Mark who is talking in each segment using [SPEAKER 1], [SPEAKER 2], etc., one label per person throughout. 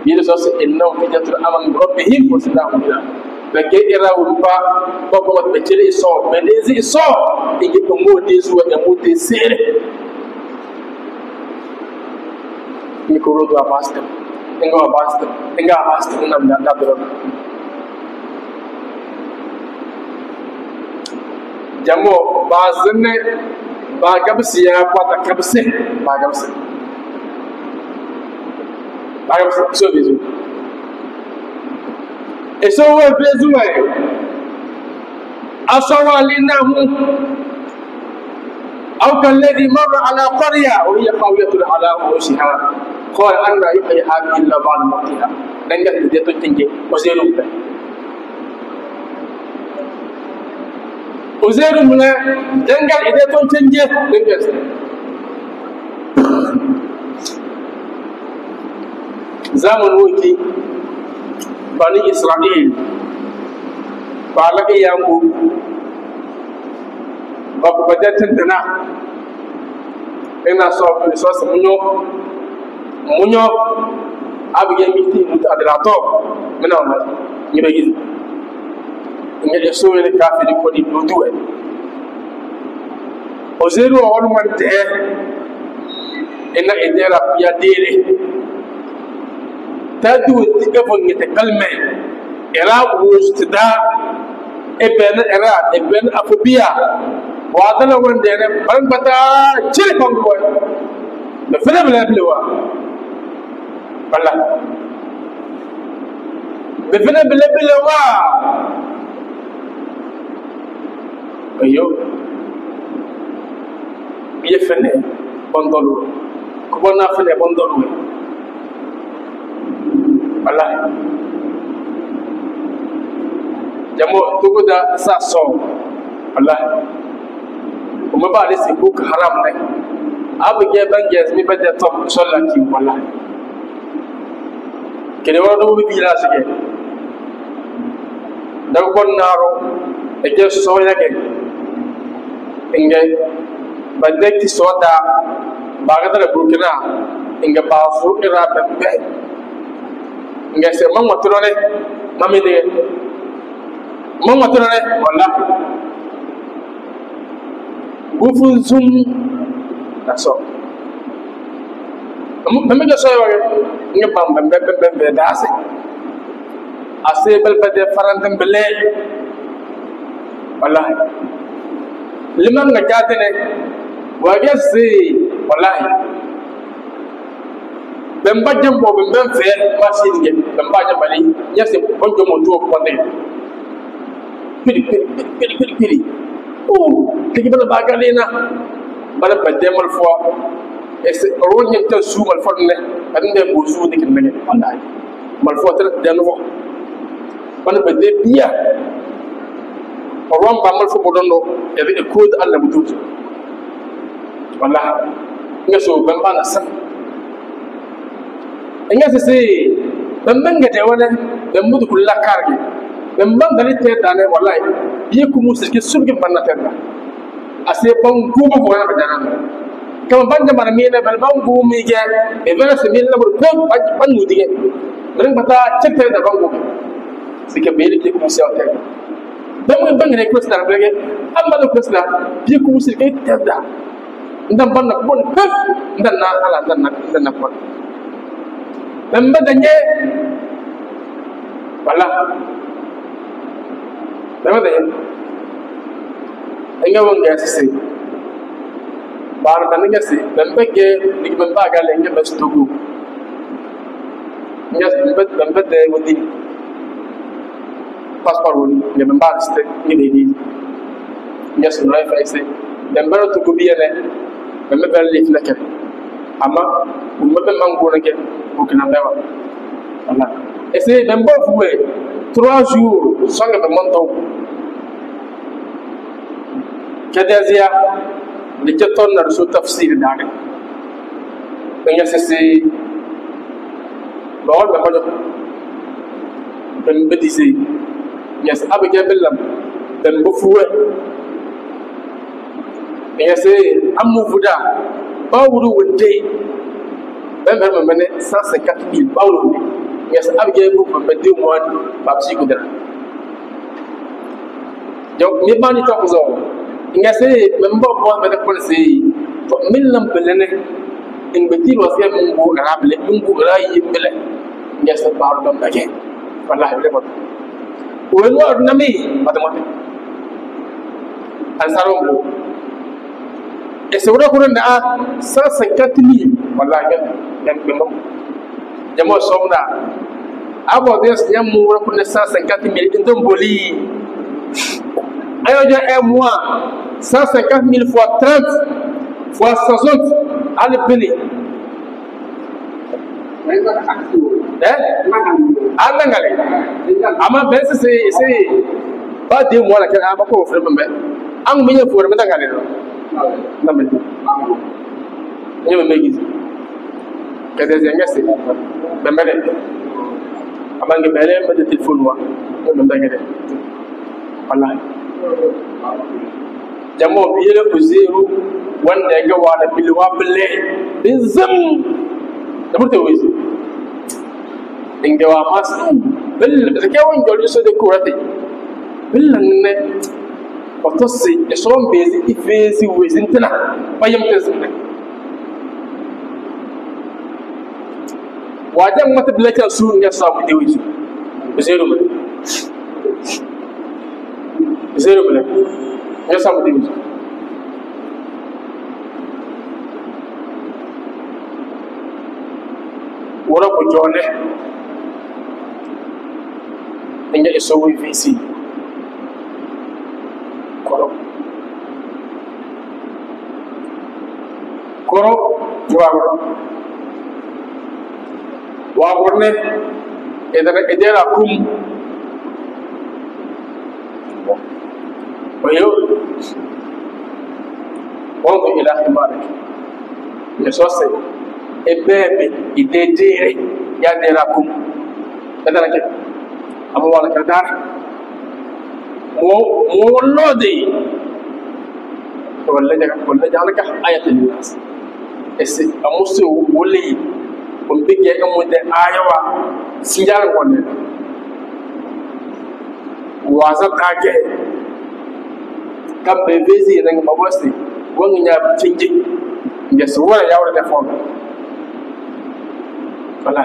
[SPEAKER 1] يلسوس إنه فجأة الأمر من ربهم وسلام بنا لكن إرى وربا بابا بتشيل إصاب بنزي إصاب يجي تموت يسوع يموت يسير يكورو دوا باستم إنغا باستم نام نادرو جمو بازنة باغبسيا قاتا كبسه باغبسه سو بيزو eso wa bezuwa asawa linahu aw kalladhi marra ala qarya wa hiya qawiyatun ala urushiha qala anna yuhyi hadhihi illa ba'da mawtiha dangal de to tinje uzairu mun dangal ide to tinje dangal zaman wuki Bani Israel balaka yangu baku bajatin dana ina so munyo abige miti muta adalato mina wana nyibe gizi ngel so wele kafiri ko di duwe ozeru on man de ina idera ya dere تادو تكفون يتكلمي إرا وستدا ابن أفوبيا وعدنا وندنا بان بتا تشيل كونغوي بفلا بلا بلوا والله بفلا بلا بلوا أيوه يفنى بندلو كبرنا فنى بندلو wallahi jamo tuguda sa so wallahi kuma ba da sai ko haram ne abu ge bange mi bada to sallati wallahi kene wado bi bila sige daw kon naro e je so yake inge bande ti soda bagadara burkina inge ba fu ira be ngese mama turone mami de mama turone wala gufun zum aso mami ga soyo nge bam be dase ase bel pede farandam bele wallahi liman nga jatene wagese wallahi bemba jambo bemben fe masini ge bemba jambali yase bonjo mo to ko ne pili oh tigi bala bagalena bala pademal fo ese ronye ta sumal fo ne adinde bo su de kin ne wallahi mal fo tra de no bala pede biya ron ba mal fo bodondo e ko de Allah mututi wallahi ngaso bemba na san ingase se bambanga de wala bambudu kulla karge bambanga ni te dane wallahi biye ku musu ke surge banna tenda ase bangu ko wala badana kama banja mara mena bal bangu mi ge e vela se mena bur ko bangu dige men bata chete da bangu sike bele ke ku musu ta bangu banga ne ko sta blege amma do ko sta biye ku musu ke tenda ndam banna ko bon ndan na ala ndan na ko memba danye wala memba danye enga wonga sisi bar bananga si memba ge lig memba ga lenge bastugo ngas memba de wodi passport woni ge memba ste ni de ngas no fa ese memba to go biene memba bel li flake ama memba mango na ge Burkina Faso. Voilà. Et c'est d'un bon fouet. 3 jours, sans le montant. Kadazia, les 4 tonnes de sous tafsir d'arrêt. Donc, c'est. Bon, on va pas. Ben, me disait. Yes, avec un bel homme. D'un bon fouet. Et c'est un mouvement. Pas où vous êtes. Ben, 150 000 balles. yes abge bu be de mo ba ci ko dara donc mi bani to ko zo ngase membo bo be de ko se to min lam belene in be ti wasiya mun go arable mun go rayi bele ngase ba do dage wallahi le ba won wa nami matamati ansarombo e se wona ko nda 150,000 wallahi yan be mo jamo somna abo des yam mo wona ko 150,000 indom boli ayo ja un mois 150,000 fois 30 fois 60 al bini ngale ama ben c'est pas 2 mois la que aba ko frère mbé ang miñe for me ngale do nambe ñeme me gis que des ngeste bembe de abangi bele me de téléphone wa ñeme ndage de wallahi jamo biyele ko zero wanda ga wala bilwa bille bizam da murte wisi ingewa masu bil da kewon joli so de kurate billan ne otosi e so mbezi ifezi wezintina bayam tezne wajan mata bilaka su ne samu de wisi zero bile ne samu de wisi wora ko jone inga iso wi visi koro wagorne edera kum wayo wangu ila ibarak yesose ebebe idedere ya dera kum edara ke amu wala kadar mo lodi wala jaga ayatul nas ese amusu woli umpige amude ayawa sinjara wonne waza kage kambe bezi nang mabosi wongu nya cinji ngeso wala yawra defon wala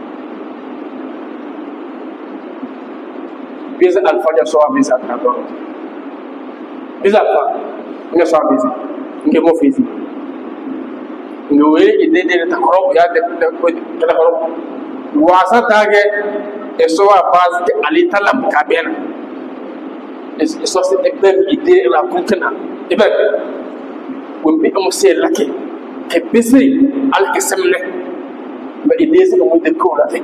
[SPEAKER 1] biza alfaja so biza kador biza fa nga so biza nge mo fizi nge we idede ta koro ya de ta koro wasa tage eso wa baz ke ali talam ka bena eso se ebem ide la kuntana ebem wumbi am se lake ke bisi al kisamne ba ide se mo de ko la te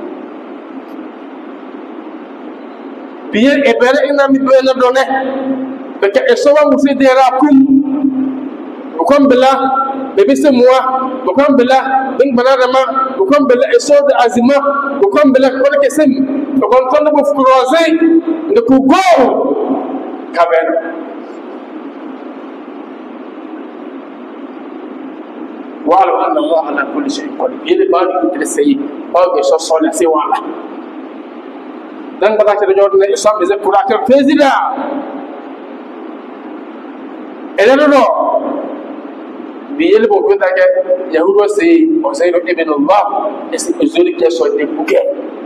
[SPEAKER 1] biye ebere ina mi bena done beke eso wa musi de rakum bukom bela bebise muwa bukom bela ding banarama bukom bela eso de azima bukom bela ko ke sem bukom ton bu fukroze de ku go kaben wa'lam anna Allah ala kulli shay'in qadir yele ba du tresei ba ke so so la se wala dan ba ta jodi ne isam be kurateur président eleno biyel bo ko take yahudo se o say do ibn Allah esi ozuri ke so de buke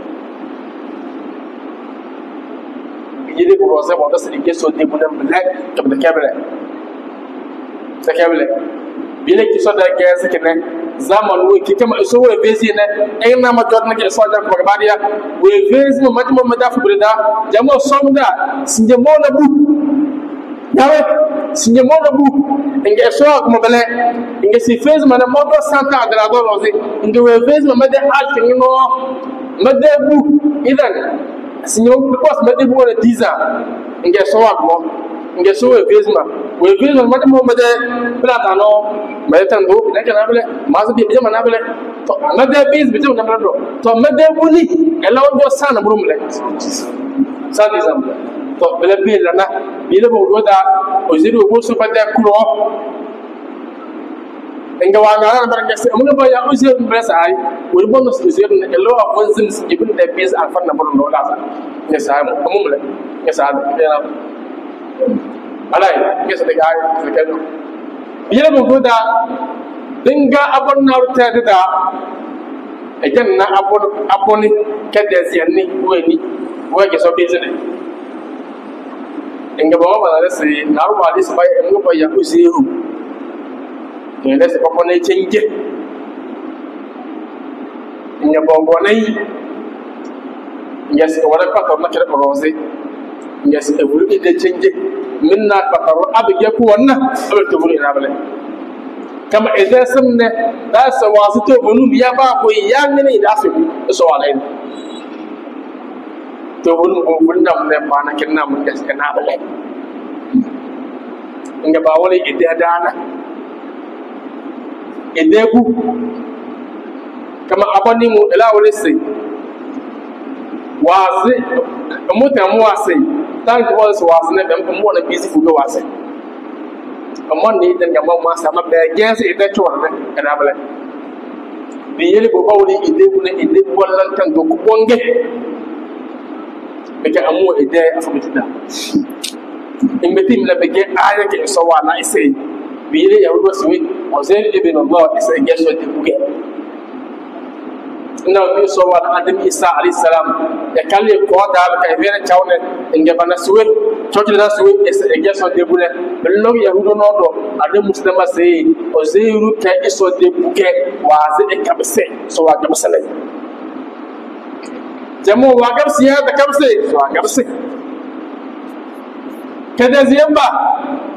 [SPEAKER 1] biyel bo roze bo da se ke so de bunan black to de kabele sa kabele biyel ki so da ke se kene zaman wo ki kama so wo bezi ne ay na ma jot na ke so da ko badiya wo bezi mo mati mo da fu brida jamo somda sinje mo na bu yawe sinje mo na bu inge so ko bele inge si fez mana mo do santa adra do lozi inge we fez ma made al tingo made bu idan sinje mo ko made bu wala 10 ans inge so ko inge so we fez ma made mo made plata no made tan do ina kana bele ma so bi jama na bele to made biz bi jama na do to made bu ni ela do sana burum le sa exemple to bele bi la na bi le bo do da o ziru bo so pade kuro inga wana ran baranga se mun ba ya uze mun brasa ai wuri bonus uze ne elo a wanzin ibn da bis alfan na bon do laza ne sa mu mun le ne sa da alai ke sa daga ai ke no yele mun ko da dinga abon na ruta da ejan na aboni ke da ziyanni weni wa ke so bizine inga ba ba da sai na ruwa dis bai mun ba ya uze ne se papa ne chenje nya bongo nai nya se wala papa ma kira rose nya se e wuri de chenje minna papa ro abige ko wonna abel to wuri na bale kama eze samne da sa wasu to bunu ya ba ko ya ngene da su so wala ni to bunu ko bunna ne pa na kinna mun da na bale nya ba wala ide dana edebu kama abani mu ila wale sai wazi mu wasi tan ko wazi ne dan mu na busy fu go wasi amma ne dan ga ma sama be gens ida chorne kana bala bi yele bo bawli edebu ne edebu wallan tan do ko bonge be ka amu ide afubitida imbeti mla be ge aya ke so wa na isai biyele yahudo siwi Uzair ibn Allah isa geso de buge na bi so wa adam Isa alayhi salam ya kalle ko dal kay vena chawne nge bana suwe choti da suwe isa geso de buge bello yahudo no do adam muslima sey Uzairu ka iso de buge wazi e kabse so wa kabse lay jamu wa kabse ya da kabse so wa kabse kada ziyamba